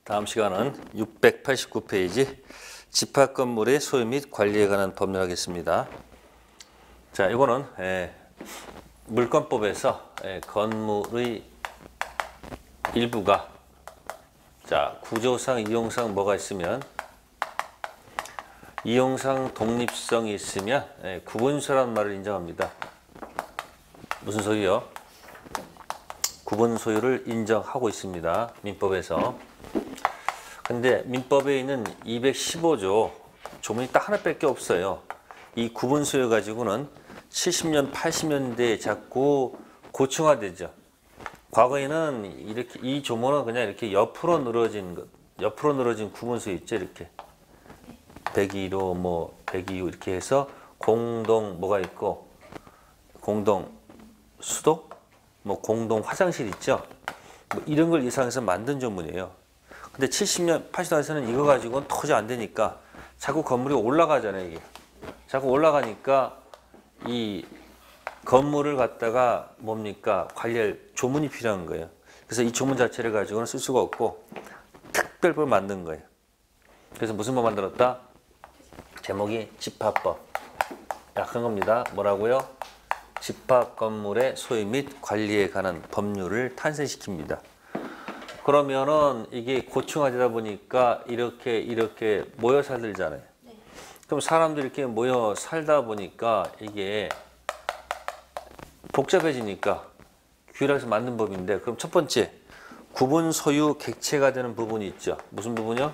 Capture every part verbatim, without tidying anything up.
다음 시간은 육백팔십구 페이지 집합 건물의 소유 및 관리에 관한 법률 하겠습니다. 자, 이거는 예, 물권법에서 예, 건물의 일부가 자 구조상, 이용상 뭐가 있으면 이용상 독립성이 있으면 예, 구분소라는 말을 인정합니다. 무슨 소유요? 구분 소유를 인정하고 있습니다. 민법에서. 근데 민법에 있는 이백십오 조 조문이 딱 하나밖에 없어요. 이 구분 소유 가지고는 칠십 년, 팔십 년대에 자꾸 고층화되죠. 과거에는 이렇게 이 조문은 그냥 이렇게 옆으로 늘어진 것, 옆으로 늘어진 구분 소유 있죠, 이렇게. 백이 호, 뭐 백이 호 이렇게 해서 공동 뭐가 있고 공동 수도, 뭐 공동 화장실 있죠. 뭐 이런 걸 이상해서 만든 조문이에요. 근데 칠십 년, 팔십 년에서는 이거 가지고는 도저히 안 되니까 자꾸 건물이 올라가잖아요, 이게. 자꾸 올라가니까 이 건물을 갖다가 뭡니까? 관리할 조문이 필요한 거예요. 그래서 이 조문 자체를 가지고는 쓸 수가 없고 특별법을 만든 거예요. 그래서 무슨 법 만들었다? 제목이 집합법. 약한 겁니다. 뭐라고요? 집합 건물의 소유 및 관리에 관한 법률을 탄생시킵니다. 그러면은 이게 고층화되다 보니까 이렇게 이렇게 모여 살들잖아요. 네. 그럼 사람들이 이렇게 모여 살다 보니까 이게 복잡해지니까 규율해서 만든 법인데, 그럼 첫 번째 구분 소유 객체가 되는 부분이 있죠. 무슨 부분이요?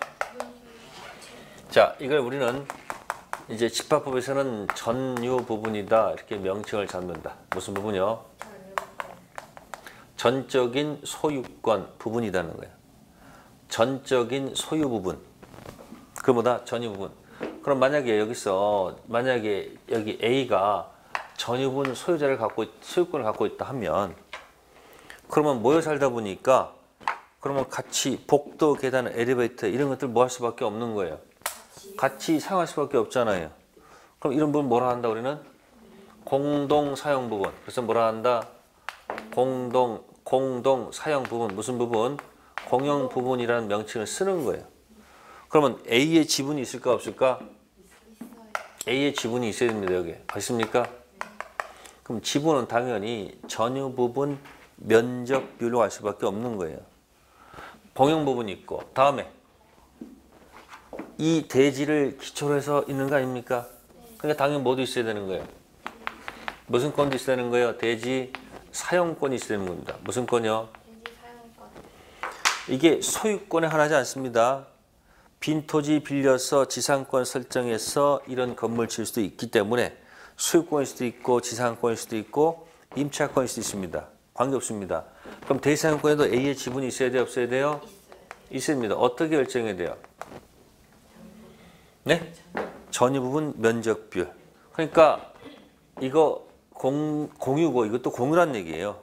자, 이걸 우리는 이제 집합법에서는 전유 부분이다 이렇게 명칭을 잡는다. 무슨 부분이요? 전적인 소유권 부분이라는 거예요. 전적인 소유 부분. 그보다 전유 부분. 그럼 만약에 여기서 만약에 여기 A가 전유 부분 소유자를 갖고 소유권을 갖고 있다 하면, 그러면 모여 살다 보니까 그러면 같이 복도, 계단, 엘리베이터 이런 것들 뭐 할 수밖에 없는 거예요. 같이 사용할 수밖에 없잖아요. 그럼 이런 부분 뭐라 한다 우리는? 공동 사용 부분. 그래서 뭐라 한다? 공동 공동 사용 부분. 무슨 부분? 공용 부분이라는 명칭을 쓰는 거예요. 그러면 A의 지분이 있을까 없을까? A의 지분이 있어야 됩니다. 여기. 있습니까? 그럼 지분은 당연히 전유 부분 면적 비율로 갈 수밖에 없는 거예요. 공용 부분이 있고, 다음에 이 대지를 기초로 해서 있는 거 아닙니까? 그러니까 당연히 뭐도 있어야 되는 거예요. 무슨 권도 있어야 되는 거예요? 대지 사용권이 있어야 되는 겁니다. 무슨 권이요? 대지 사용권. 이게 소유권에 한하지 않습니다. 빈 토지 빌려서 지상권 설정해서 이런 건물 칠 수도 있기 때문에 소유권일 수도 있고 지상권일 수도 있고 임차권일 수도 있습니다. 관계없습니다. 그럼 대지 사용권에도 A의 지분이 있어야 돼요? 없어야 돼요? 있어야 됩니다. 어떻게 결정해야 돼요? 네? 전유 부분 면적 비율. 그러니까 이거 공, 공유고 이것도 공유란 얘기예요.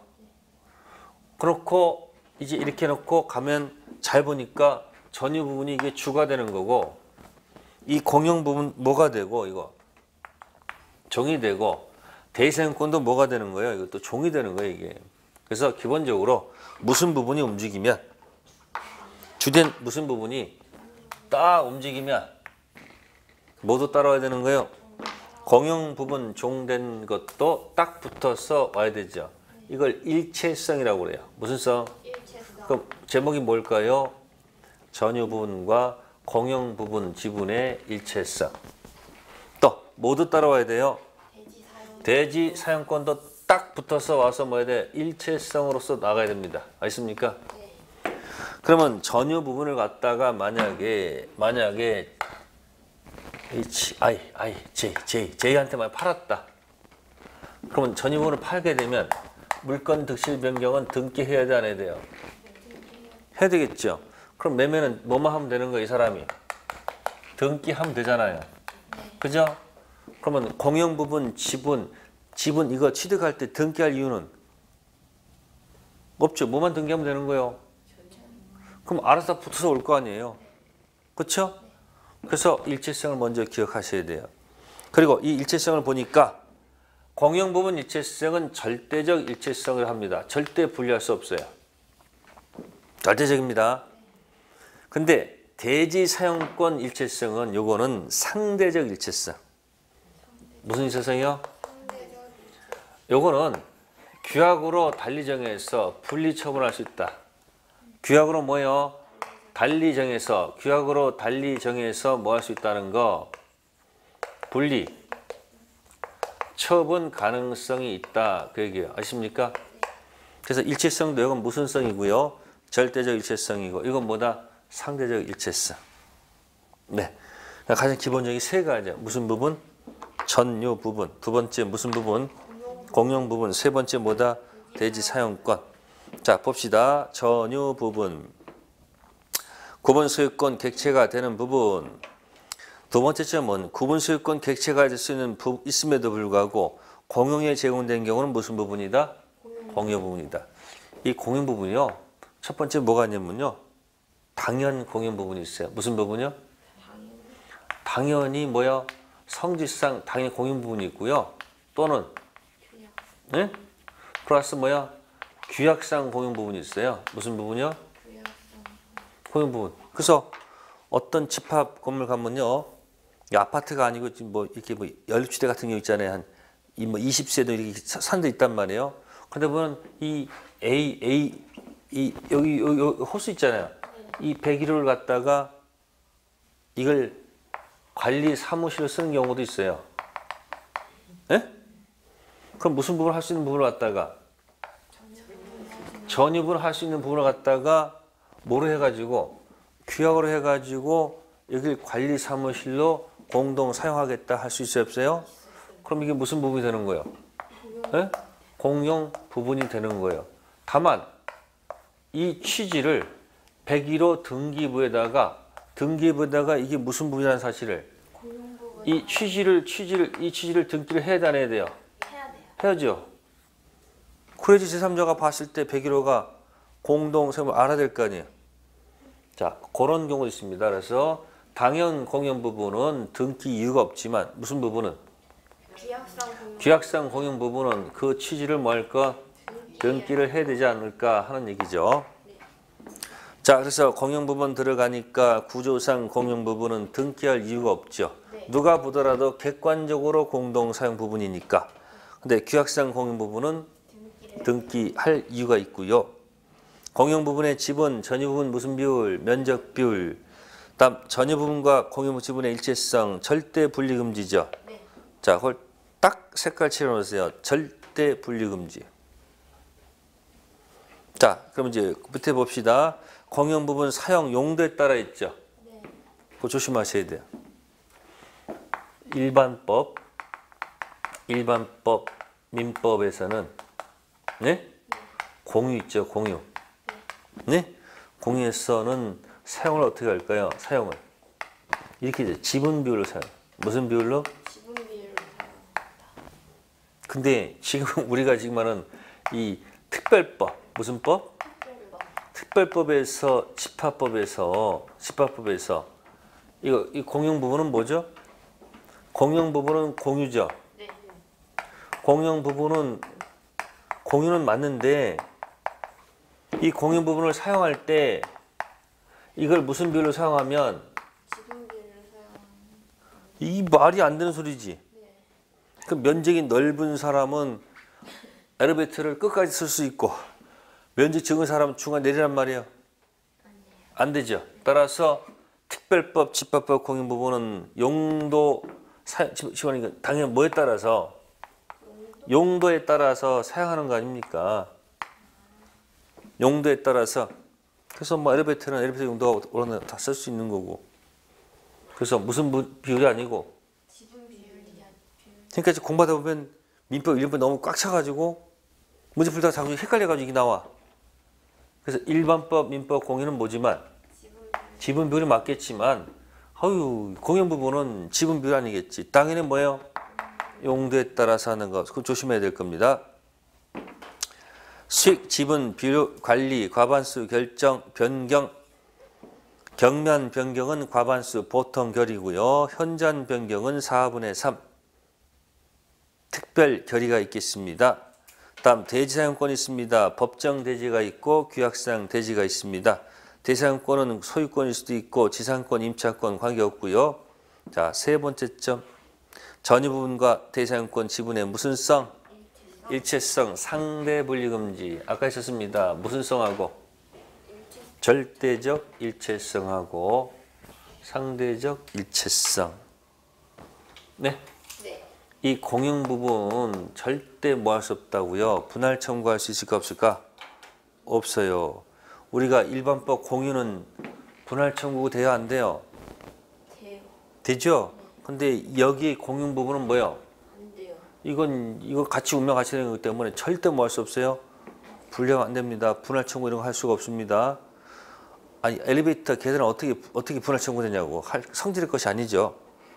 그렇고 이제 이렇게 놓고 가면 잘 보니까 전유 부분이 이게 주가 되는 거고, 이 공용 부분 뭐가 되고, 이거 종이 되고, 대지사용권도 뭐가 되는 거예요? 이것도 종이 되는 거예요, 이게. 그래서 기본적으로 무슨 부분이 움직이면, 주된 무슨 부분이 딱 움직이면 모두 따라와야 되는 거예요. 공용 부분 종된 것도 딱 붙어서 와야 되죠. 이걸 일체성이라고 그래요. 무슨 성? 일체성. 그럼 제목이 뭘까요? 전유 부분과 공용 부분 지분의 일체성. 또 모두 따라와야 돼요. 대지, 사용... 대지 사용권도 딱 붙어서 와서 뭐 해야 돼? 일체성으로서 나가야 됩니다. 알겠습니까? 네. 그러면 전유 부분을 갖다가 만약에 만약에 H, I, I, J, J, J한테만 팔았다. 그러면 전유 부분을 팔게 되면 물권 득실 변경은 등기해야 돼, 안 해야 돼요? 해야 되겠죠. 그럼 매매는 뭐만 하면 되는 거예요, 이 사람이? 등기하면 되잖아요. 그죠? 그러면 공용 부분, 지분, 지분 이거 취득할 때 등기할 이유는 없죠. 뭐만 등기하면 되는 거예요? 그럼 알아서 붙어서 올 거 아니에요. 그렇죠? 그래서 일체성을 먼저 기억하셔야 돼요. 그리고 이 일체성을 보니까 공용 부분 일체성은 절대적 일체성을 합니다. 절대 분리할 수 없어요. 절대적입니다. 근데 대지 사용권 일체성은 요거는 상대적 일체성. 무슨 일체성이요? 요거는 규약으로 달리 정해서 분리 처분할 수 있다. 규약으로 뭐요? 달리 정해서 규약으로 달리 정해서 뭐 할 수 있다는 거? 분리 처분 가능성이 있다. 그 얘기예요. 아십니까? 그래서 일체성도 이건 무슨 성이고요? 절대적 일체성이고 이건 뭐다? 상대적 일체성. 네. 가장 기본적인 세 가지. 무슨 부분? 전유 부분. 두 번째 무슨 부분? 공용 부분. 세 번째 뭐다? 대지 사용권. 자, 봅시다. 전유 부분. 구분 소유권 객체가 되는 부분. 두 번째 점은 구분 소유권 객체가 될 수 있는 부, 있음에도 불구하고 공용에 제공된 경우는 무슨 부분이다? 공용 부분이다. 이 공용 부분이요. 첫 번째 뭐가 있냐면요. 당연 공용 부분이 있어요. 무슨 부분이요? 당연히 뭐요? 성질상 당연히 공용 부분이 있고요. 또는 네? 플러스 뭐야? 규약상 공용 부분이 있어요. 무슨 부분이요? 공용 부분. 그래서 어떤 집합 건물 가면요. 이 아파트가 아니고 지금 뭐 이렇게 뭐 연립주택 같은 경우 있잖아요. 한 이 뭐 이십 세도 이렇게 산도 있단 말이에요. 근데 보면 이 A A 이 여기, 여기, 여기 호수 있잖아요. 이 백 일 호를 갖다가 이걸 관리 사무실로 쓰는 경우도 있어요. 예? 그럼 무슨 부분을 할 수 있는 부분을 갖다가 전유분을 할 수 있는 부분을 갖다가 뭐로 해가지고 규약으로 해가지고 여길 관리 사무실로 공동 사용하겠다 할 수 있어요, 없어요? 그럼 이게 무슨 부분이 되는 거예요? 예? 공용 부분이 되는 거예요. 다만 이 취지를 백일 호 등기부에다가 등기부에다가 이게 무슨 부분이라는 사실을 이 취지를 취지를 이 취지를 등기를 해야 안 해야 돼요? 해야 돼요. 해야죠. 그래야지 제삼자가 봤을 때 백일 호가 공동 사용을 알아야 될 거 아니에요. 자, 그런 경우도 있습니다. 그래서 당연 공용 부분은 등기 이유가 없지만 무슨 부분은 규약상 공용, 규약상 공용 부분은 그 취지를 뭐 할까? 등기를 해야 되지 않을까 하는 얘기죠. 자, 그래서 공용 부분 들어가니까 구조상 공용 부분은 등기할 이유가 없죠. 네. 누가 보더라도 객관적으로 공동 사용 부분이니까. 근데 규약상 공용 부분은 등기할 이유가 있고요. 공용 부분의 지분, 전유 부분 무슨 비율, 면적 비율, 다음 전유 부분과 공용 지분의 일체성, 절대 분리 금지죠. 네. 자, 그걸 딱 색깔 칠해 놓으세요. 절대 분리 금지. 자, 그럼 이제 밑에 봅시다. 공용 부분 사용 용도에 따라 있죠. 네. 그거 조심하셔야 돼요. 일반법, 일반법, 민법에서는 네? 공유 있죠, 공유. 네? 공유에서는 사용을 어떻게 할까요? 사용을 이렇게 이제 지분 비율로 사용. 무슨 비율로? 지분 비율로 근데 지금 우리가 지금 하는 이 특별법, 무슨 법? 사용한다. 특별법에서 집합법에서 집합법에서 이거 이 공용 부분은 뭐죠? 공용 부분은 공유죠. 네. 공용 부분은 공유는 맞는데 이 공용 부분을 사용할 때 이걸 무슨 비율로 사용하면 지분 비율로 사용. 이 말이 안 되는 소리지. 네. 그 면적이 넓은 사람은 엘리베이터를 끝까지 쓸 수 있고 면적 적은 사람은 중간 내리란 말이에요. 안 되죠. 따라서 특별법, 집합법 공용 부분은 용도 사, 집안이니까 당연히 뭐에 따라서 용도에 따라서 사용하는 거 아닙니까? 용도에 따라서. 그래서 뭐 엘리베이터는 엘리베이터 용도가 오르면 다 쓸 수 있는 거고. 그래서 무슨 비율이 아니고. 지분 비율이 비율. 그러니까 이제 공부하다 보면 민법 일부 너무 꽉 차가지고 문제 풀다가 자꾸 헷갈려가지고 이게 나와. 그래서 일반법, 민법, 공유는 뭐지만 지분 비율. 지분 비율이 맞겠지만 아유 공용 부분은 지분 비율 아니겠지. 당연히 뭐예요? 용도에 따라서 하는 거. 그거 조심해야 될 겁니다. 수익, 지분, 비율, 관리, 과반수, 결정, 변경. 경면 변경은 과반수 보통 결이고요. 현저한 변경은 사분의 삼. 특별 결의가 있겠습니다. 다음 대지 사용권이 있습니다. 법정 대지가 있고 규약상 대지가 있습니다. 대상권은 소유권일 수도 있고 지상권, 임차권 관계없고요. 자, 세 번째 점. 전유 부분과 대상권 지분의 무슨 성? 일체성, 상대 분리 금지. 아까 있었습니다. 무슨 성하고? 절대적 일체성하고 상대적 일체성. 네. 네. 이 공용 부분 절대 뭐 할 수 없다고요. 분할 청구할 수 있을까 없을까? 없어요. 우리가 일반법 공유는 분할 청구가 돼요, 안 돼요? 돼요. 되죠? 근데 여기 공용 부분은 뭐예요? 안 돼요. 이건 이거 같이 운명 같이 되는 거기 때문에 절대 뭐 할 수 없어요? 분량 안 됩니다. 분할 청구 이런 거 할 수가 없습니다. 아니 엘리베이터 계단은 어떻게 어떻게 분할 청구되냐고. 할 성질의 것이 아니죠.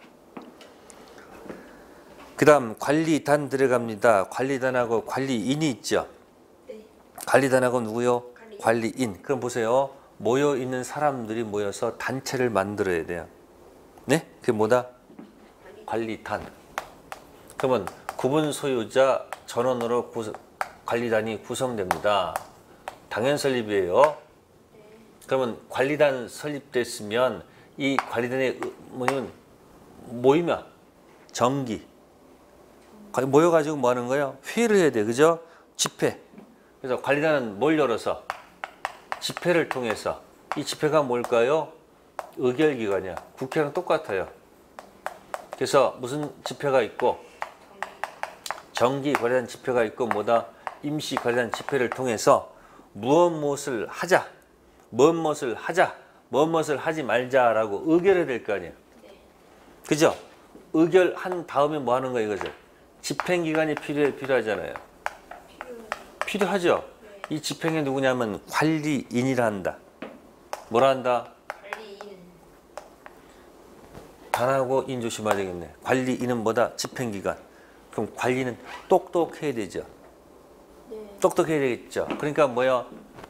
그다음 관리단 들어갑니다. 관리단하고 관리인이 있죠. 네. 관리단하고 누구요? 관리인. 관리인. 그럼 보세요. 모여 있는 사람들이 모여서 단체를 만들어야 돼요. 네? 그게 뭐다? 관리단. 그러면 구분 소유자 전원으로 구성, 관리단이 구성됩니다. 당연 설립이에요. 그러면 관리단 설립됐으면 이 관리단의 뭐냐면 모이면 정기. 모여가지고 뭐 하는 거예요? 회의를 해야 돼. 그죠? 집회. 그래서 관리단은 뭘 열어서? 집회를 통해서. 이 집회가 뭘까요? 의결기관이야. 국회랑 똑같아요. 그래서 무슨 집회가 있고? 정기 관리단 집회가 있고 뭐다? 임시 관리단 집회를 통해서 무엇 무엇을 하자. 무엇 무엇을 하자. 무엇 무엇을 하지 말자라고 의결해야 될 거 아니에요. 그죠? 의결한 다음에 뭐 하는 거예요, 이거죠? 집행기관이 필요해, 필요하잖아요. 필요하죠? 이 집행이 누구냐면 관리인이라 한다. 뭐라 한다? 관리인. 단하고 인 조심해야 되겠네. 관리인은 뭐다? 집행기관. 그럼 관리는 똑똑해야 되죠. 네. 똑똑해야 되겠죠. 그러니까 뭐야?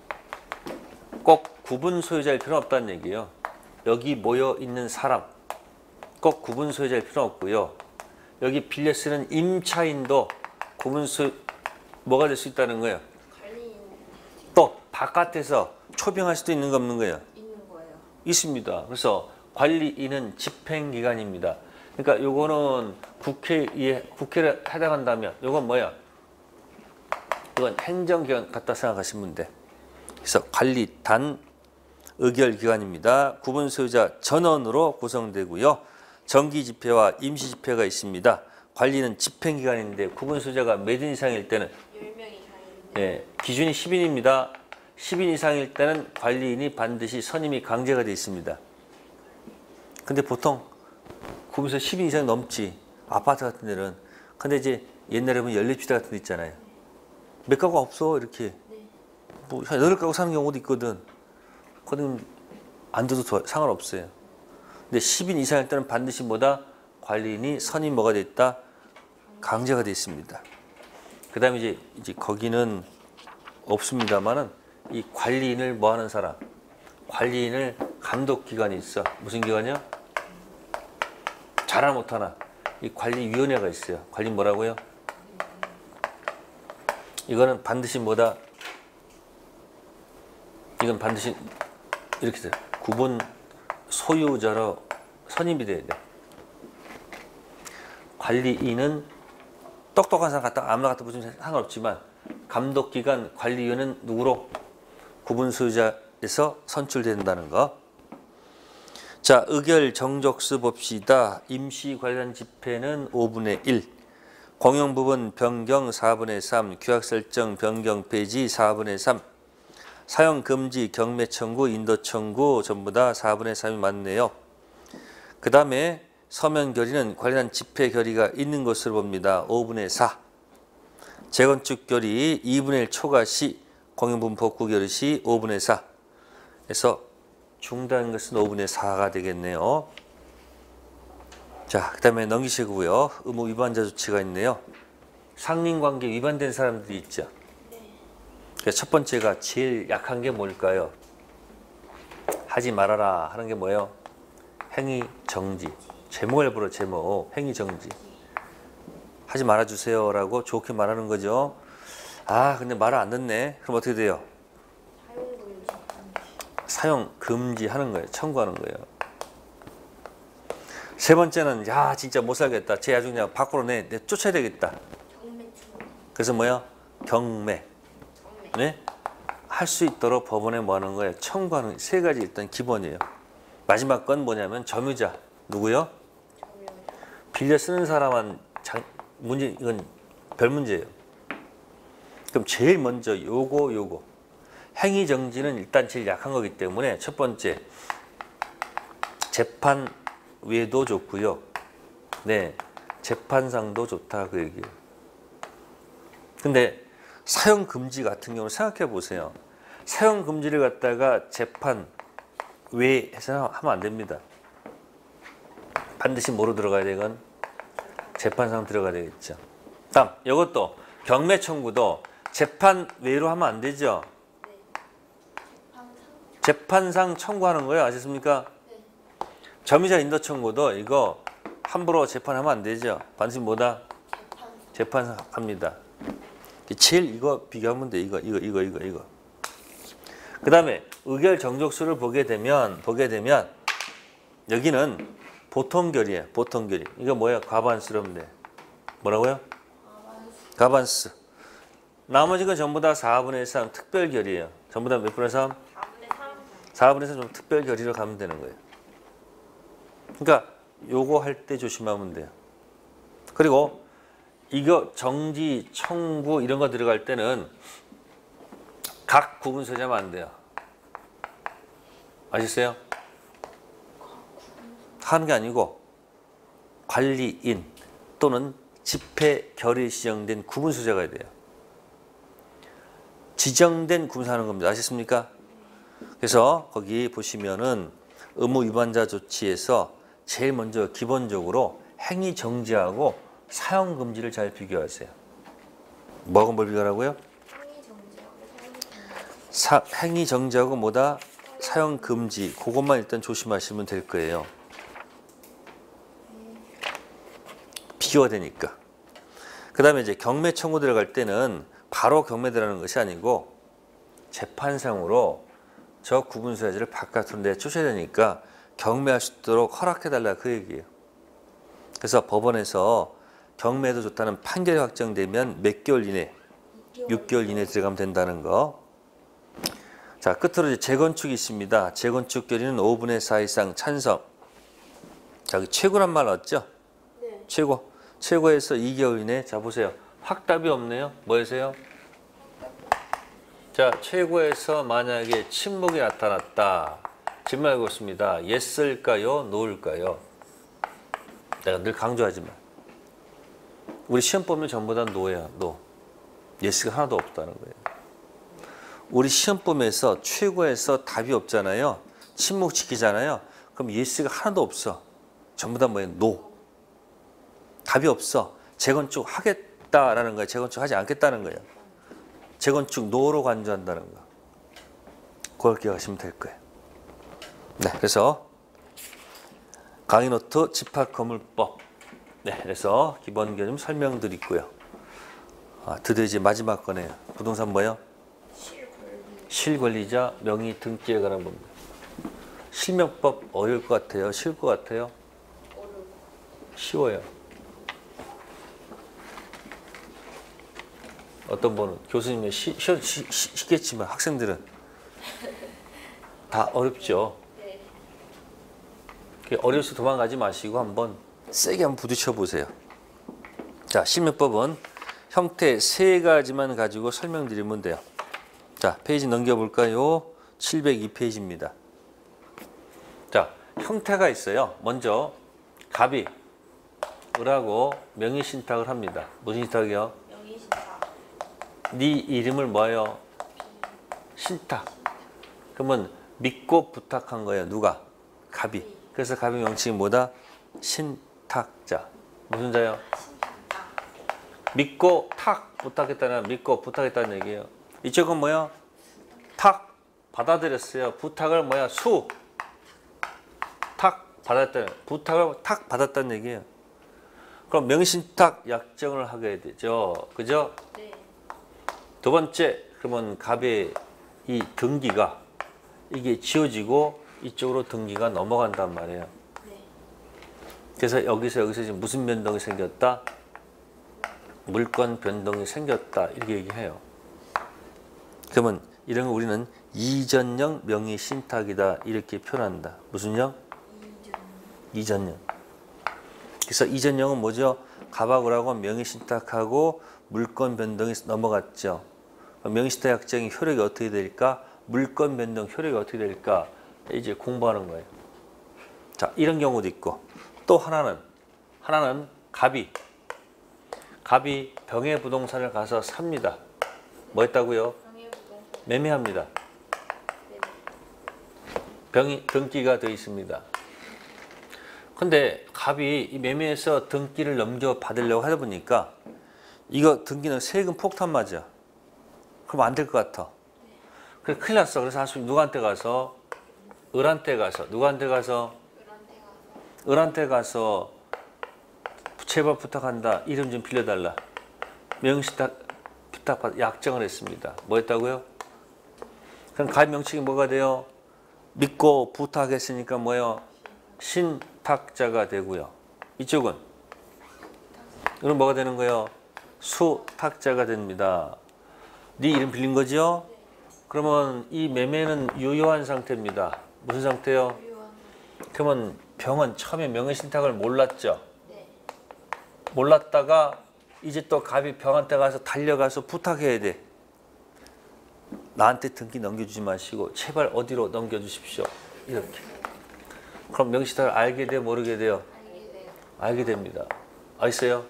꼭 구분 소유자일 필요는 없다는 얘기예요. 여기 모여 있는 사람 꼭 구분 소유자일 필요는 없고요. 여기 빌려 쓰는 임차인도 구분 소유 뭐가 될 수 있다는 거예요. 관리인 또 바깥에서 초빙할 수도 있는 거 없는 거예요. 있는 거예요. 있습니다. 그래서 관리인은 집행기관입니다. 그러니까 요거는 국회에 국회를 해당한다면 요건 뭐야? 이건 행정기관 같다 생각하시면 돼. 그래서 관리단 의결기관입니다. 구분 소유자 전원으로 구성되고요. 정기집회와 임시집회가 있습니다. 관리는 집행기관인데 구분 소유자가 몇 인 이상일 때는 열 명 이상인데. 예, 기준이 십 인입니다. 십 인 이상일 때는 관리인이 반드시 선임이 강제가 되어 있습니다. 근데 보통 구분소 십 인 이상 넘지. 아파트 같은 데는. 근데 이제 옛날에 보면 연립지대 같은 데 있잖아요. 몇 가구가 없어 이렇게. 네. 뭐 여덟 가구 사는 경우도 있거든. 그건 안 돼도 더 상관없어요. 근데 십 인 이상일 때는 반드시 뭐다? 관리인이 선임 뭐가 됐다? 강제가 되어 있습니다. 그 다음에 이제, 이제 거기는 없습니다만은 이 관리인을 뭐 하는 사람? 관리인을 감독기관이 있어. 무슨 기관이야? 잘하나 못하나? 이 관리위원회가 있어요. 관리 뭐라고요? 이거는 반드시 뭐다? 이건 반드시 이렇게 돼요. 구분 소유자로 선임이 돼야 돼. 관리인은 똑똑한 사람 갖다 아무나 갖다 붙이면 상관없지만 감독기관 관리위원은 누구로? 구분 소유자에서 선출된다는 거. 자, 의결 정족수 봅시다. 임시 관련 집회는 오분의 일, 공용 부분 변경 사분의 삼, 규약 설정 변경 폐지 사분의 삼, 사용 금지 경매 청구 인도 청구 전부 다 사분의 삼이 맞네요. 그 다음에 서면 결의는 관련 집회 결의가 있는 것으로 봅니다. 오분의 사. 재건축 결의 이분의 일 초과 시, 공용 부분 복구 결의 시 오분의 사. 그래서 중단한 것은 오분의 사가 되겠네요. 자, 그 다음에 넘기시고요. 의무 위반자 조치가 있네요. 상린관계 위반된 사람들이 있죠. 그래서 첫 번째가 제일 약한 게 뭘까요? 하지 말아라 하는 게 뭐예요? 행위 정지. 제목을 불어 제목. 행위 정지. 하지 말아주세요 라고 좋게 말하는 거죠. 아 근데 말을 안 듣네. 그럼 어떻게 돼요? 사용금지. 사용 금지하는 거예요. 청구하는 거예요. 세 번째는 야 진짜 못 살겠다. 쟤 아주 그냥 밖으로 내, 내 쫓아야 되겠다. 경매 청구. 그래서 뭐야? 경매. 경매. 네? 할 수 있도록 법원에 뭐 하는 거예요? 청구하는 세 가지 일단 기본이에요. 마지막 건 뭐냐면 점유자. 누구요? 점유자. 빌려 쓰는 사람은 장, 문제 이건 별 문제예요. 그럼 제일 먼저 요거 요거 행위 정지는 일단 제일 약한 거기 때문에 첫 번째 재판 외도 좋고요. 네, 재판상도 좋다 그 얘기예요. 근데 사용 금지 같은 경우는 생각해 보세요. 사용 금지를 갖다가 재판 외에서 하면 안 됩니다. 반드시 뭐로 들어가야 되건 재판상 들어가야 되겠죠. 다음 이것도 경매 청구도 재판 외로 하면 안 되죠. 네. 방상. 재판상 청구하는 거예요. 아셨습니까? 네. 점유자 인도 청구도 이거 함부로 재판하면 안 되죠. 반드시 뭐다? 재판. 재판상 합니다. 제일 이거 비교하면 돼. 이거 이거 이거 이거 이거. 그다음에 의결 정족수를 보게 되면 보게 되면 여기는 보통결이에요. 보통결이. 이거 뭐야? 과반수라면 돼. 뭐라고요? 과반수. 과반수. 나머지 건 전부 다 사분의 삼 특별결이에요. 전부 다 몇 분의 삼? 사분의 삼. 사분의 삼 좀 특별결의로 가면 되는 거예요. 그러니까 요거 할 때 조심하면 돼요. 그리고 이거 정지, 청구 이런 거 들어갈 때는 각 구분소지하면 안 돼요. 아셨어요? 하는 게 아니고 관리인 또는 집회 결의 지정된 구분소재가 돼야 돼요. 지정된 구분하는 겁니다. 아셨습니까? 그래서 거기 보시면은 의무 위반자 조치에서 제일 먼저 기본적으로 행위 정지하고 사용 금지를 잘 비교하세요. 뭐하고 뭘 비교하라고요? 행위 정지하고 사용 금지. 사, 행위 정지하고 뭐다? 사용 금지. 그것만 일단 조심하시면 될 거예요. 비교가 되니까. 그 다음에 이제 경매 청구 들어갈 때는 바로 경매 들어가는 것이 아니고 재판상으로 저 구분소유자를 바깥으로 내쫓아야 되니까 경매할 수 있도록 허락해달라 그 얘기예요. 그래서 법원에서 경매도 좋다는 판결이 확정되면 몇 개월 이내, 육 개월 이내 들어가면 된다는 거. 자, 끝으로 이제 재건축이 있습니다. 재건축 결의는 오분의 사 이상 찬성. 자, 여기 최고란 말 없죠? 네. 최고. 최고에서 이 개월 이내. 자, 보세요. 확답이 없네요. 뭐였어요? 자, 최고에서 만약에 침묵이 나타났다. 질문 알고 있습니다. 예스일까요? 노일까요? 내가 늘 강조하지만 우리 시험 보면 전부 다 노야. 노. 예스가 하나도 없다는 거예요. 우리 시험 보면서 최고에서 답이 없잖아요. 침묵 지키잖아요. 그럼 예스가 하나도 없어. 전부 다 뭐예요? 노. 답이 없어. 재건축 하겠다라는 거예요. 재건축 하지 않겠다는 거예요. 재건축 노로 간주한다는 거. 그걸 기억하시면 될 거예요. 네, 그래서 강의노트 집합건물법. 네, 그래서 기본 개념 설명드리고요. 아, 드디어 이제 마지막 거네요. 부동산 뭐예요? 실권리. 실권리자 명의 등기에 관한 겁니다. 실명법 어려울 것 같아요? 쉬울 것 같아요? 어려워. 쉬워요. 어떤 분은 교수님이 쉬, 쉬, 쉬, 쉬겠지만 학생들은 다 어렵죠. 네. 어려서 도망가지 마시고 한번 세게 한번 부딪혀 보세요. 자, 실명법은 형태 세 가지만 가지고 설명드리면 돼요. 자, 페이지 넘겨볼까요? 칠백이 페이지입니다. 자, 형태가 있어요. 먼저 갑이 을하고 명의신탁을 합니다. 무슨 신탁이요? 명의신탁. 네 이름을 뭐예요? 신탁. 그러면 믿고 부탁한 거예요. 누가? 갑이. 그래서 갑의 명칭이 뭐다? 신탁자. 무슨 자요? 신탁자. 믿고 탁 부탁했다는 믿고 부탁했다는 얘기예요. 이쪽은 뭐야? 탁 받아들였어요. 부탁을 뭐야? 수. 탁 받았다는 부탁을 탁 받았다는 얘기예요. 그럼 명의신탁 약정을 하게 되죠. 그죠? 네. 두 번째, 그러면 갑의 이 등기가 이게 지워지고 이쪽으로 등기가 넘어간단 말이에요. 네. 그래서 여기서 여기서 지금 무슨 변동이 생겼다? 물권 변동이 생겼다. 이렇게 얘기해요. 그러면 이런 거 우리는 이전형 명의 신탁이다. 이렇게 표현한다. 무슨 형? 이전형. 그래서 이전형은 뭐죠? 가박을하고 명의 신탁하고 물권 변동이 넘어갔죠. 명의 신탁 약정의 효력이 어떻게 될까? 물권 변동 효력이 어떻게 될까? 이제 공부하는 거예요. 자, 이런 경우도 있고 또 하나는 하나는 갑이 갑이 병의 부동산을 가서 삽니다. 뭐 했다고요? 매매합니다. 병이 등기가 되어 있습니다. 근데 갑이 이 매매에서 등기를 넘겨 받으려고 하다 보니까 이거 등기는 세금 폭탄 맞아. 그럼 안 될 것 같아. 그래 큰일 났어. 그래서 한수 누구한테 가서 을한테 가서 누구한테 가서 을한테 가서 제발 부탁한다. 이름 좀 빌려달라. 명의신탁 부탁받아 약정을 했습니다. 뭐 했다고요? 그럼 가입 명칭이 뭐가 돼요? 믿고 부탁했으니까 뭐예요? 신탁자가 되고요. 이쪽은 이건 뭐가 되는 거예요? 수탁자가 됩니다. 네 이름 빌린 거죠? 그러면 이 매매는 유효한 상태입니다. 무슨 상태요? 그러면 병은 처음에 명의신탁을 몰랐죠? 몰랐다가 이제 또 갑이 병한테 가서 달려가서 부탁해야 돼. 나한테 등기 넘겨주지 마시고 제발 어디로 넘겨주십시오. 이렇게. 그럼 명의신탁을 알게 돼 모르게 돼요? 알게 됩니다. 아시어요?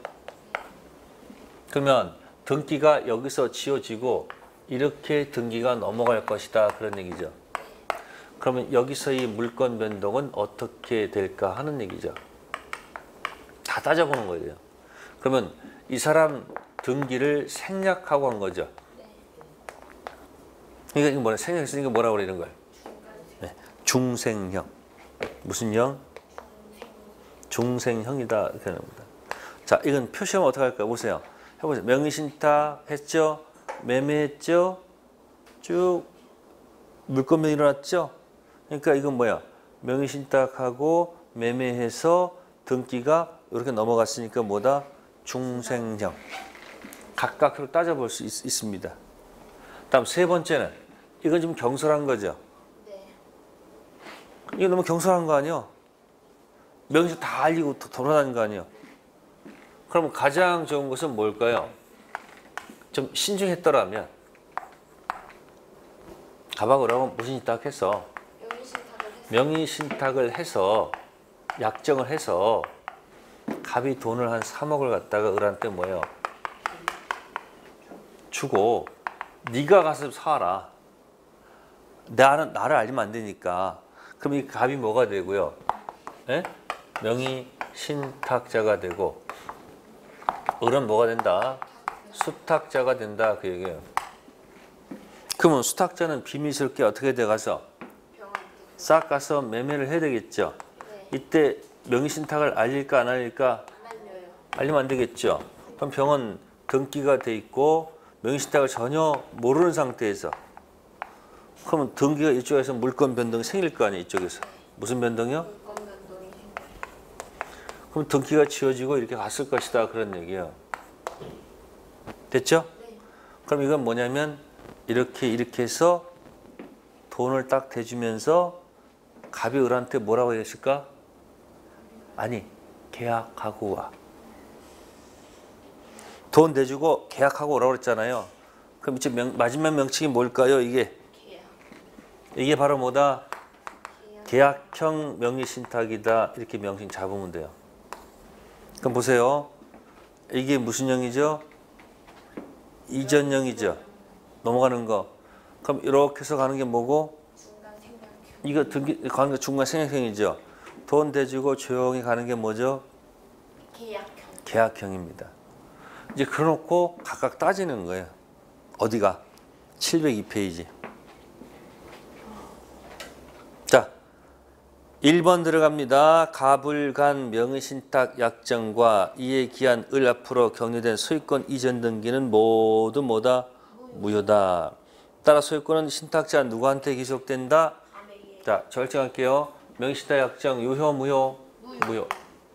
그러면 등기가 여기서 지워지고 이렇게 등기가 넘어갈 것이다. 그런 얘기죠. 그러면 여기서의 물권 변동은 어떻게 될까 하는 얘기죠. 다 따져보는 거예요. 그러면 이 사람 등기를 생략하고 한 거죠. 그러니까 이거 뭐라 생략했으니까 뭐라고 그러는 거예요? 네. 중생형. 무슨 형? 중생형이다. 이렇게 하는 겁니다. 자, 이건 표시하면 어떻게 할까요? 보세요. 해보세요. 명의신탁 했죠? 매매했죠? 쭉 물권변이 일어났죠? 그러니까 이건 뭐야? 명의신탁하고 매매해서 등기가 이렇게 넘어갔으니까 뭐다? 중생형. 각각 따져볼 수 있, 있습니다. 다음 세 번째는 이건 좀 경솔한 거죠? 네. 이거 너무 경솔한 거 아니에요? 명의신 다 알리고 돌아다니는 거 아니에요? 그럼 가장 좋은 것은 뭘까요? 좀 신중했더라면 가박을하고 무슨 신탁해서 명의신탁을 해서 약정을 해서 갑이 돈을 한 삼억을 갖다가 을한테 뭐예요? 주고 네가 가서 사라. 나는 나를 알리면 안 되니까. 그럼 이 갑이 뭐가 되고요? 예? 명의신탁자가 되고 을은 뭐가 된다? 수탁자가 된다. 그 얘기예요. 그러면 수탁자는 비밀스럽게 어떻게 돼 가서 싹 가서 매매를 해야 되겠죠. 이때 명의신탁을 알릴까 안 알릴까? 알리면 안 되겠죠. 그럼 병은 등기가 돼 있고 명의신탁을 전혀 모르는 상태에서 그러면 등기가 이쪽에서 물권 변동이 생길 거 아니에요. 이쪽에서. 무슨 변동이요? 그럼 등기가 지워지고 이렇게 갔을 것이다. 그런 얘기예요. 됐죠? 그럼 이건 뭐냐면 이렇게 이렇게 해서 돈을 딱 대주면서 갑이 을한테 뭐라고 했을까? 아니, 계약하고 와. 돈 대주고 계약하고 오라고 그랬잖아요. 그럼 이제 명, 마지막 명칭이 뭘까요? 이게 이게 바로 뭐다? 계약형 명의신탁이다. 이렇게 명칭 잡으면 돼요. 그럼 보세요. 이게 무슨 형이죠? 이전형이죠. 넘어가는 거. 그럼 이렇게 해서 가는 게 뭐고? 이거 등기 가는 게 중간 생략형이죠. 돈 대주고 조용히 가는 게 뭐죠? 계약형. 계약형입니다. 이제 그래놓고 각각 따지는 거예요. 어디가? 칠백이 페이지. 자, 일 번 들어갑니다. 가불간 명의신탁 약정과 이에 기한 을 앞으로 격려된 소유권 이전 등기는 모두 뭐다? 무효다. 따라 소유권은 신탁자 누구한테 기속된다? 자, 결정할게요. 명시다 약정 유효 무효? 무효. 무효.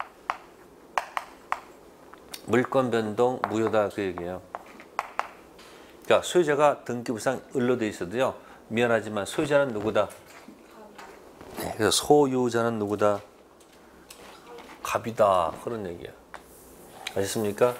물권 변동 무효다 그 얘기예요. 그러니까 소유자가 등기부상 을로 돼 있어도요. 미안하지만 소유자는 누구다? 네, 그래서 소유자는 누구다? 갑이다. 그런 얘기야. 아셨습니까?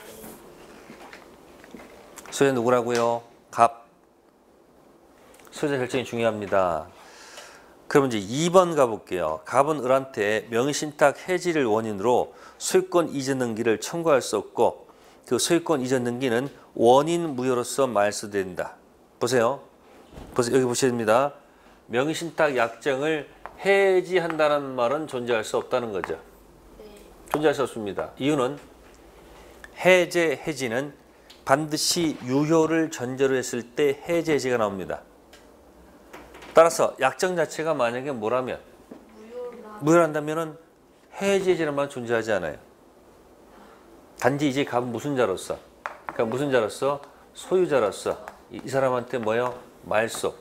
소유자 누구라고요? 갑. 소유자 결정이 중요합니다. 그럼 이제 이 번 가볼게요. 갑은 을한테 명의신탁 해지를 원인으로 소유권 이전 등기를 청구할 수 없고 그 소유권 이전 등기는 원인 무효로서 말소된다. 보세요. 보세요. 여기 보셔야 됩니다. 명의신탁 약정을 해지한다는 말은 존재할 수 없다는 거죠. 네. 존재할 수 없습니다. 이유는 해제 해지는 반드시 유효를 전제로 했을 때 해제 해지가 나옵니다. 따라서 약정 자체가 만약에 뭐라면 무효나 무효한다면은 해제 해지란 말은 존재하지 않아요. 단지 이제 갑은 무슨 자로서? 그러니까 무슨 자로서? 소유자로서 이, 이 사람한테 뭐요? 말소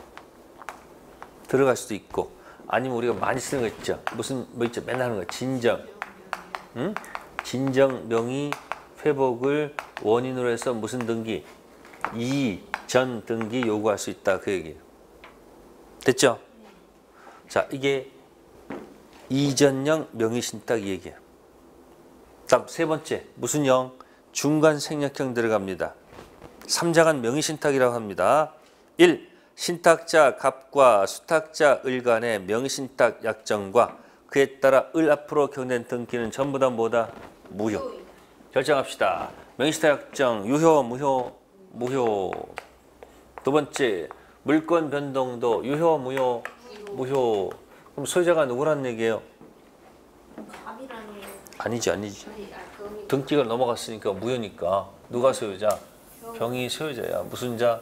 들어갈 수도 있고 아니면 우리가 많이 쓰는 거 있죠. 무슨 뭐 있죠? 맨날 하는 거 진정, 응? 진정 명의 회복을 원인으로 해서 무슨 등기? 이전 등기 요구할 수 있다 그 얘기예요. 됐죠? 자, 이게 이전형 명의신탁 얘기예요. 다음 세 번째 무슨 형? 중간 생략형 들어갑니다. 삼자간 명의신탁이라고 합니다. 일. 신탁자 갑과 수탁자 을 간의 명의신탁 약정과 그에 따라 을 앞으로 경된 등기는 전부 다 뭐다? 무효. 무효이다. 결정합시다. 명의신탁 약정 유효 무효? 무효. 두 번째 물권 변동도 유효 무효? 무효. 그럼 소유자가 누구란 얘기예요? 갑이라는 아니지 아니지. 아니 아 병이 등기가 넘어갔으니까 무효니까 누가 소유자? 병이 소유자야. 무슨 자?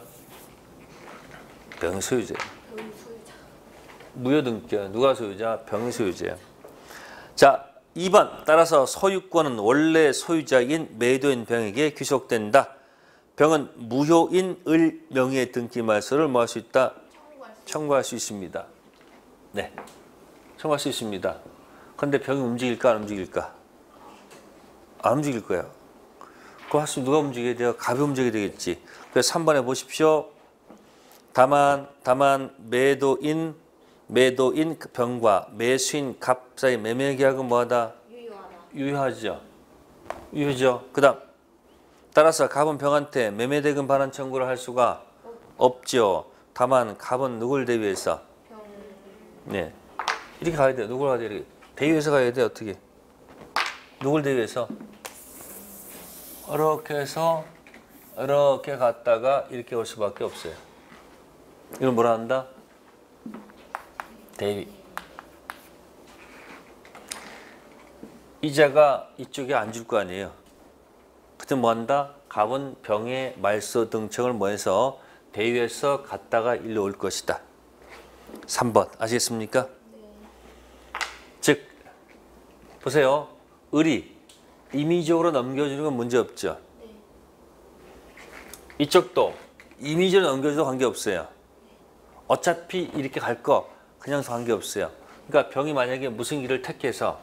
병이 소유자. 병이 소유자. 무효 등기야. 누가 소유자? 병이 소유자야. 자, 이 번 따라서 소유권은 원래 소유자인 매도인 병에게 귀속된다. 병은 무효인 을 명의의 등기 말소를 뭐 할 수 있다? 청구할 수 청구할 수 있습니다. 네, 청구할 수 있습니다. 근데 병이 움직일까 안 움직일까? 안 움직일 거야. 그거 할 수 누가 움직여야 돼요? 갑이 움직여야 되겠지. 그래서 삼 번에 보십시오. 다만 다만 매도인 매도인 병과 매수인 갑 사이 매매 계약은 뭐하다? 유효하다. 유효하죠. 유효죠. 그다음 따라서 갑은 병한테 매매 대금 반환 청구를 할 수가 없죠. 다만 갑은 누굴 대위해서? 병 네, 이렇게 가야 돼요. 누굴 가야 돼요? 이렇게. 대위해서 가야 돼. 어떻게? 누굴 대위해서? 이렇게 해서 이렇게 갔다가 이렇게 올 수밖에 없어요. 이건 뭐라 한다? 대위. 이자가 이쪽에 안 줄 거 아니에요. 그때 뭐 한다? 갑은 병의 말소 등청을 뭐 해서 대위해서 갔다가 일로 올 것이다. 삼 번 아시겠습니까? 네. 즉 보세요. 을이 임의적으로 넘겨주는 건 문제 없죠. 네. 이쪽도 임의적으로 넘겨줘도 관계없어요. 어차피 이렇게 갈 거 그냥 관계없어요. 그러니까 병이 만약에 무슨 길을 택해서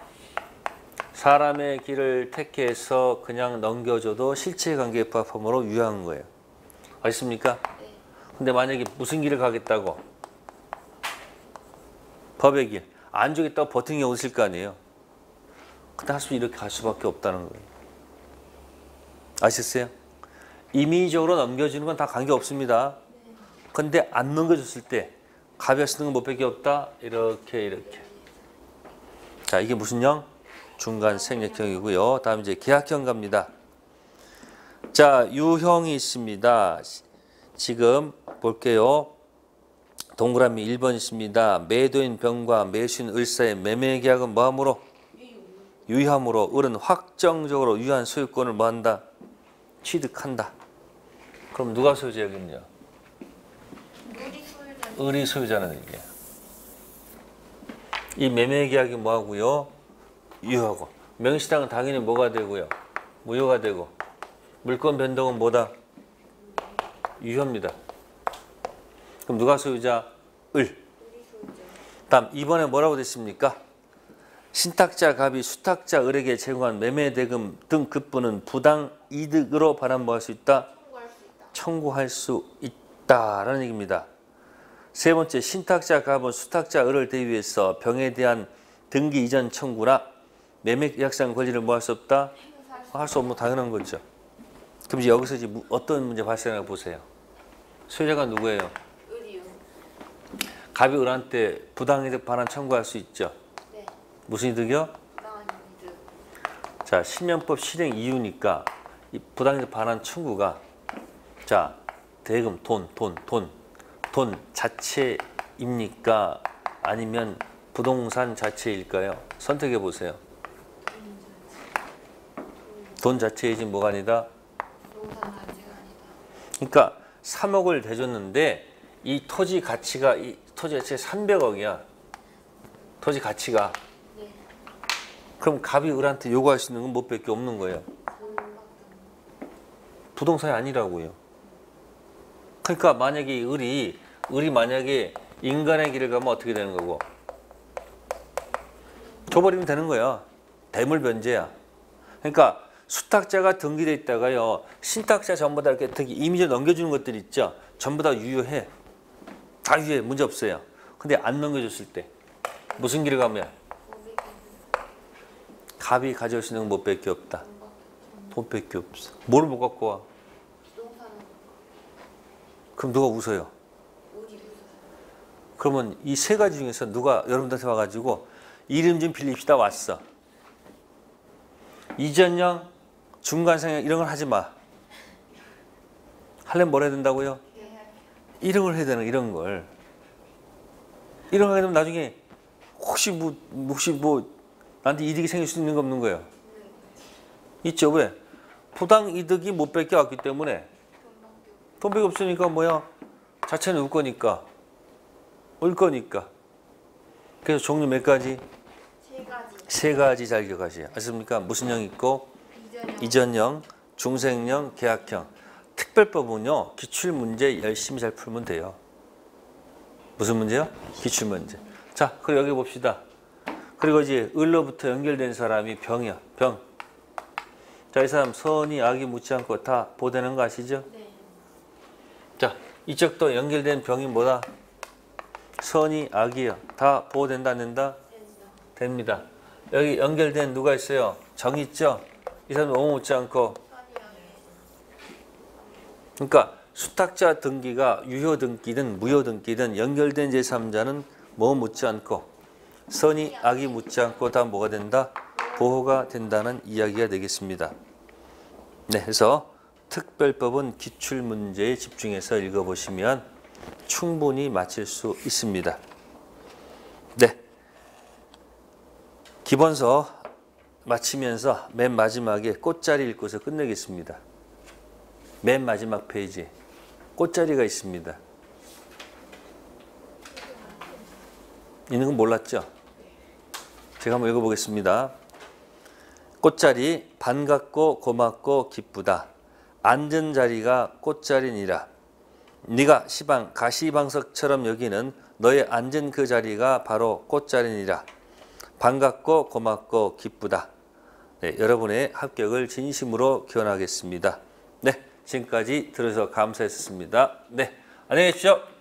사람의 길을 택해서 그냥 넘겨줘도 실체관계 부합함으로 유효한 거예요. 아십니까? 네. 근데 만약에 무슨 길을 가겠다고 법의 길 안 주겠다고 버티는 경우 있을 거 아니에요. 근데 할 수 이렇게 갈 수밖에 없다는 거예요. 아셨어요? 임의적으로 넘겨주는 건 다 관계없습니다. 근데 안 넘겨줬을 때 갑이 쓰는 건 못 밖에 없다. 이렇게 이렇게. 자, 이게 무슨 형? 중간 생략형이고요. 다음 이제 계약형 갑니다. 자, 유형이 있습니다. 지금 볼게요. 동그라미 일 번 있습니다. 매도인 병과 매수인 을 사이의 매매 계약은 뭐함으로? 유효함으로. 을은 확정적으로 유효한 소유권을 뭐한다? 취득한다. 그럼 누가 소유자겠냐? 물이 소유자. 을이 소유자는 얘기야. 이 매매 계약이 뭐하고요? 유효하고. 명시당은 당연히 뭐가 되고요? 무효가 되고. 물권 변동은 뭐다? 유효입니다. 그럼 누가 소유자? 을. 물이 소유자. 다음 이 번에 뭐라고 됐습니까? 신탁자 갑이 수탁자 을에게 제공한 매매 대금 등 급부는 부당 이득으로 반환할 수 있다. 청구할 수 있다. 청구할 수 있다라는 얘기입니다. 세 번째, 신탁자 갑은 수탁자 을을 대위해서 병에 대한 등기 이전 청구나 매매 계약상 권리를 뭐 할 수 없다? 행사할 수 할 수 없는 당연한 거죠. 그럼 이제 여기서 이제 어떤 문제 발생하나 보세요. 소유자가 누구예요? 의리요. 갑이 을한테 부당이득 반환 청구할 수 있죠. 네. 무슨 이득이요? 부당한 이득. 자, 실명법 실행 이유니까 이 부당이득 반환 청구가 자, 대금, 돈, 돈, 돈, 돈 자체입니까? 아니면 부동산 자체일까요? 선택해 보세요. 돈 자체이지 뭐가 아니다? 부동산 자체가 아니다. 그러니까 삼억을 대줬는데 이 토지 가치가 이 토지 가치가 삼백억이야. 토지 가치가. 네. 그럼 갑이 을한테 요구할 수 있는 건 뭐 밖에 없는 거예요. 부동산이 아니라고요. 그러니까 만약에 을이 을이 만약에 인간의 길을 가면 어떻게 되는 거고? 줘버리면 되는 거야. 대물 변제야. 그러니까 수탁자가 등기돼 있다가요. 신탁자 전부 다 이렇게 등기 이미지 넘겨주는 것들 있죠. 전부 다 유효해. 다 유효해. 문제 없어요. 근데 안 넘겨줬을 때 무슨 길을 가면 갑이 가져올 수 있는 건 뭐 밖에 없다. 돈 밖에 없어. 뭘 못 갖고 와? 부동산은 그럼 누가 웃어요? 의리 부서. 그러면 이 세 가지 중에서 누가 여러분들한테 와가지고 이름 좀 빌립시다 왔어. 이전형, 중간상형 이런 걸 하지 마. 하려면 뭘 해야 된다고요? 이런 걸 해야 되는 이런 걸. 이런 거 하게 되면 나중에 혹시 뭐 혹시 뭐 나한테 이득이 생길 수 있는 거 없는 거예요? 있죠. 왜? 부당 이득이 못 뺏겨왔기 때문에 돈밖에 없으니까 뭐야? 자체는 울 거니까. 울 거니까. 그래서 종류 몇 가지? 세 가지. 세 가지 잘 기억하세요. 아십니까? 무슨 형 있고? 이전형. 이전형, 중생형, 계약형. 특별법은요. 기출문제 열심히 잘 풀면 돼요. 무슨 문제요? 기출문제. 자, 그리고 여기 봅시다. 그리고 이제 을로부터 연결된 사람이 병이야. 병. 자, 이 사람 선이 악이 묻지 않고 다 보되는 거 아시죠? 네. 자, 이쪽도 연결된 병이 뭐다? 선이 악이요. 다 보호된다 안 된다? 됩니다. 여기 연결된 누가 있어요? 정 있죠? 이 사람 너무 묻지 않고. 그러니까 수탁자 등기가 유효 등기든 무효 등기든 연결된 제삼자는 뭐 묻지 않고 선이 악이 묻지 않고 다 뭐가 된다? 보호가 된다는 이야기가 되겠습니다. 네, 그래서 특별법은 기출문제에 집중해서 읽어보시면 충분히 마칠 수 있습니다. 네, 기본서 마치면서 맨 마지막에 꽃자리 읽고서 끝내겠습니다. 맨 마지막 페이지에 꽃자리가 있습니다. 있는 건 몰랐죠? 제가 한번 읽어보겠습니다. 꽃자리 반갑고 고맙고 기쁘다. 앉은 자리가 꽃자리니라. 네가 시방 가시방석처럼 여기는 너의 앉은 그 자리가 바로 꽃자리니라. 반갑고 고맙고 기쁘다. 네, 여러분의 합격을 진심으로 기원하겠습니다. 네, 지금까지 들어서 감사했습니다. 네, 안녕히 계십시오.